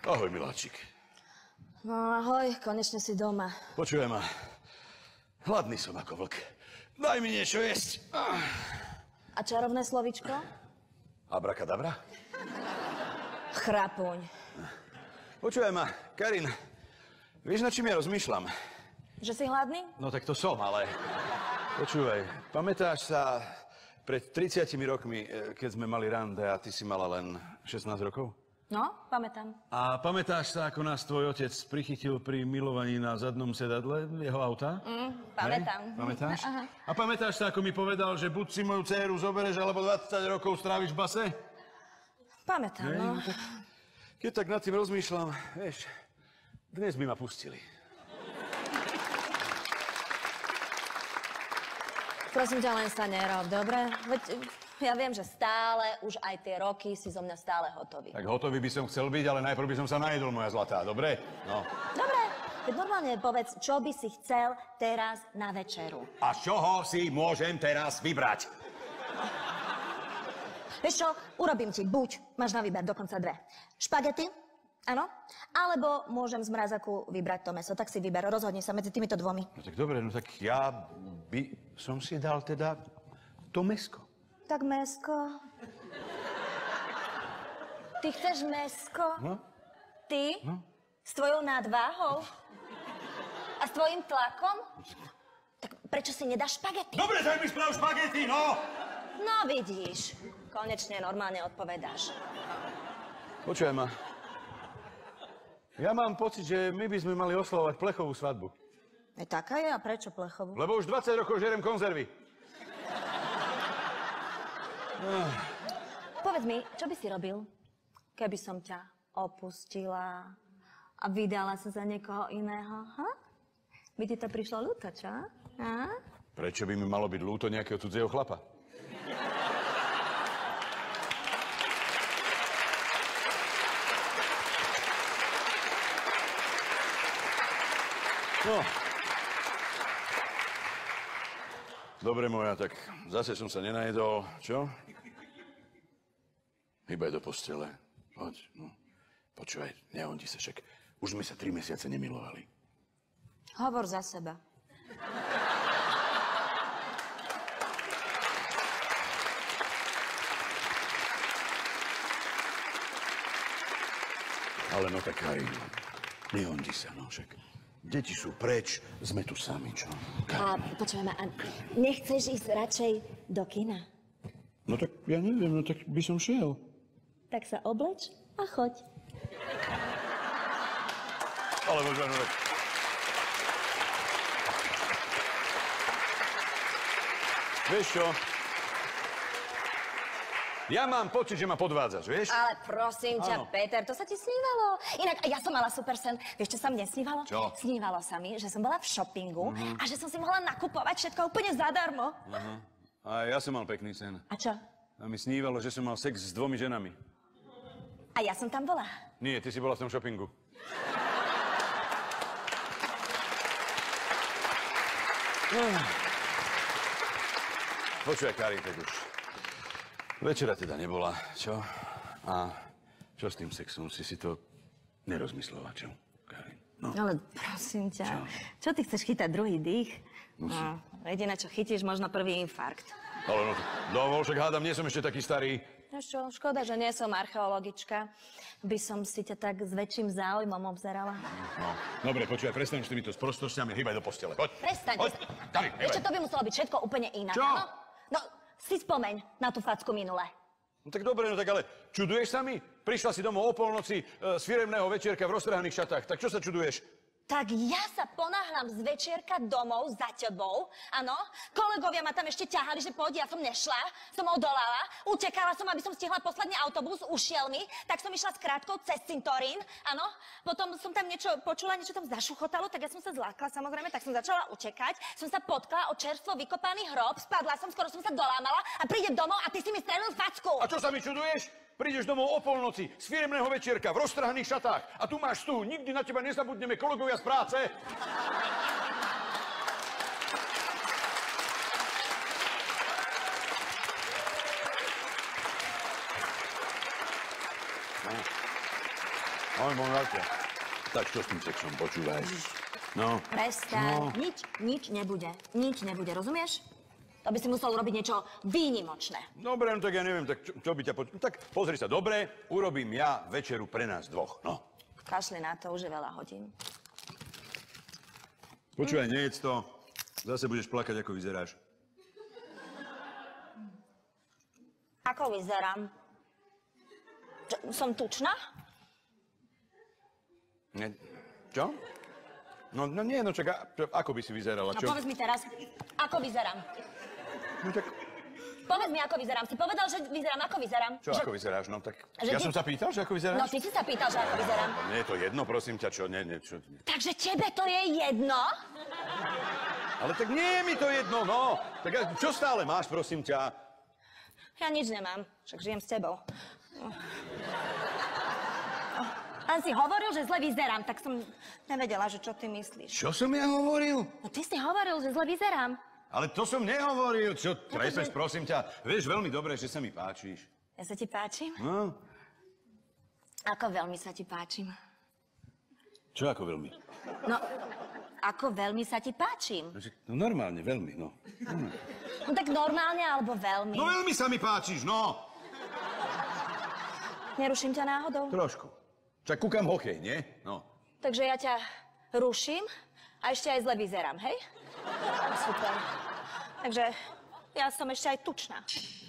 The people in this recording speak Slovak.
Ahoj, miláčik. No ahoj, konečne si doma. Počujem ma. Hladný som ako vlk. Daj mi niečo jesť. A čarovné slovičko? Abrakadabra? Chrapuň. Počujem ma, Karin. Vieš, na čím ja rozmýšľam? Že si hladný? No tak to som, ale... Počúvaj, pamätáš sa pred 30 rokmi, keď sme mali rande a ty si mala len 16 rokov? No, pamätám. A pamätáš sa, ako nás tvoj otec prichytil pri milovaní na zadnom sedadle jeho auta? Pamätám. Hej? Pamätáš? Aha. A pamätáš sa, ako mi povedal, že buď si moju dcéru zobereš, alebo 20 rokov stráviš v base? Pamätám, Hej? no. Tak, keď tak nad tým rozmýšľam, vieš, dnes by ma pustili. Prosím ťa, len sa nerob, dobre? Veď ja viem, že stále, už aj tie roky si zo mňa stále hotový. Tak hotový by som chcel byť, ale najprv by som sa najedol, moja zlatá, dobre? No. Dobre, veď normálne povedz, čo by si chcel teraz na večeru. A z čoho si môžem teraz vybrať? Vieš čo, urobím ti buď, máš na výber dokonca dve. Špagety, áno, alebo môžem z mrazaku vybrať to mäso. Tak si vyber, rozhodni sa medzi týmito dvomi. No tak dobre, no tak ja by som si dal teda to mäsko. Tak mäsko. Ty chceš mäsko? No? Ty? No? S tvojou nadváhou? A s tvojím tlakom? Tak prečo si nedáš špagety? Dobre, tak mi sprav špagety, no! No vidíš, konečne normálne odpovedáš. Počuj ma. Ja mám pocit, že my by sme mali oslavovať plechovú svadbu. Taká je, a prečo plechovú? Lebo už 20 rokov žerem konzervy. Povedz mi, čo by si robil, keby som ťa opustila a vydala sa za niekoho iného, ha? By ti to prišlo ľúto, čo? Ha? Prečo by mi malo byť ľúto nejakého cudzieho chlapa? No. Dobre, moja, tak zase som sa nenajedol, čo? Hýbaj do postele. Poď, no. Počúvaj, nehondi sa však. Už sme sa 3 mesiace nemilovali. Hovor za seba. Ale no tak, Karin, nehondi sa, no však. Deti sú preč, sme tu sami, čo? A počúvaj ma, a nechceš ísť radšej do kina? No tak ja neviem, no tak by som šiel. Tak sa obleč a choď. Ale možno, no tak... Vieš čo? Ja mám pocit, že ma podvádzaš, vieš? Ale prosím ťa, Áno. Peter, to sa ti snívalo. Inak ja som mala super sen. Vieš, čo sa mne snívalo? Čo? Snívalo sa mi, že som bola v shoppingu a že som si mohla nakupovať všetko úplne zadarmo. A ja som mal pekný sen. A čo? A mi snívalo, že som mal sex s 2 ženami. A ja som tam bola. Nie, ty si bola v tom shoppingu. Počúvaj, Karin, tak už. Večera teda nebola, čo? A čo s tým sexom? Si to nerozmyslela, čo, Karin? No. Ale prosím ťa, čo ty chceš chytať druhý dých? No, jediné, čo chytíš, možno prvý infarkt. Ale no, dovol, však hádam, nie som ešte taký starý. No čo, škoda, že nie som archeologička. By som si ťa tak s väčším záujmom obzerala. No, dobre, počúvaj, prestaň s týmito sprostosťami, hýbaj do postele, poď. Prestaň. Poď, Karin, hýbaj. Ešte to by muselo byť všetko úplne inak, Čo? áno? No, si spomeň na tú facku minule. No tak dobre, no tak ale čuduješ sa mi? Prišla si domov o polnoci z firemného večierka v roztrhaných šatách, tak čo sa čuduješ? Tak ja sa ponáhľam z večierka domov za tebou, áno? Kolegovia ma tam ešte ťahali, že poď, ja som nešla, som odolala, utekala som, aby som stihla posledný autobus, ušiel mi, tak som išla s krátkou cez cintorín, áno? Potom som tam niečo počula, niečo tam zašuchotalo, tak ja som sa zlákla, samozrejme, tak som začala utekať, som sa potkala o čerstvo vykopaný hrob, spadla som, skoro som sa dolámala a prídem domov a ty si mi strelil facku. A čo sa mi čuduješ? Prídeš domov o polnoci z firemného večierka v roztrhaných šatách a tu máš stôl, nikdy na teba nezabudneme kolegovia z práce. Tak čo s tým sexom, počúvaj. No. Prestaň. Nič nebude. Nič nebude, rozumieš? To by si musel urobiť niečo výnimočné. Dobre, no tak ja neviem, tak čo by ťa Tak pozri sa, dobre, urobím ja večeru pre nás dvoch, no. Kašli na to, už je veľa hodín. Počúvaj, nejedz to. Zase budeš plakať, ako vyzeráš. Ako vyzerám? Som tučná? Nie. Čo? No nie, no čak, ako by si vyzerala, No čo? povedz mi teraz, ako vyzerám. No tak, Povedz mi, ako vyzerám. Si povedal, že vyzerám, ako vyzerám. čo ako vyzeráš, no tak... Že Ja ty- som sa pýtal, že ako vyzeráš? No ty si sa pýtal, že ako vyzerám. Nie je to jedno, prosím ťa, čo, čo... Takže tebe to je jedno? Ale tak nie je mi to jedno, no. Tak čo stále máš, prosím ťa? Ja nič nemám, však žijem s tebou. Len si hovoril, že zle vyzerám, tak som nevedela, že čo ty myslíš. Čo som ja hovoril? No ty si hovoril, že zle vyzerám. Ale to som nehovoril, čo trepeš, prosím ťa. Vieš veľmi dobre, že sa mi páčiš. Ja sa ti páčim? No? Ako veľmi sa ti páčim. Čo ako veľmi? No, ako veľmi sa ti páčim. No normálne, veľmi, no. No tak normálne alebo veľmi. No veľmi sa mi páčiš, no. Neruším ťa náhodou? Trošku. Však kúkam hokej, nie? No. Takže ja ťa ruším a ešte aj zle vyzerám, hej? Super. Takže ja som ešte aj tučná.